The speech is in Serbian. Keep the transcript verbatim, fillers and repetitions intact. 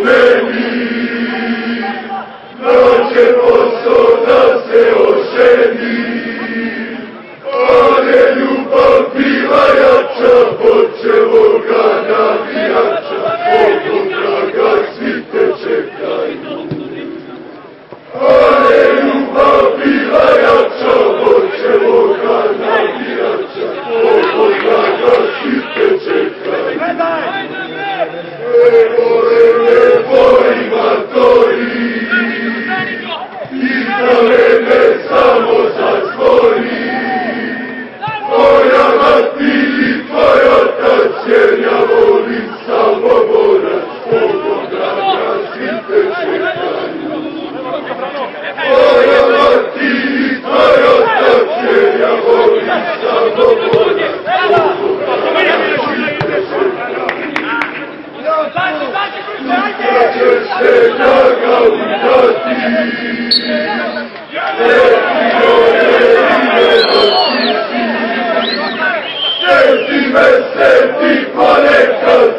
meni, nađe posao da se oženi, a ne ljubav bila jača, počevoga navijača, ovoga ga svi te čekaju. A ne ljubav bila jača, počevoga navijača, ovoga ga svi te čekaju. Evo je tvoj matori, i za mene samo zatvori. Moja mati i tvoj otac, jer ja volim samo borac, ovoga ga svi te čekaju. Moja mati i tvoj otac, jer ja volim samo borac, ovoga ga svi te čekaju. Da ćeš se njaga udati, letio je ime do sisi, sjeti me, sjeti ponekad,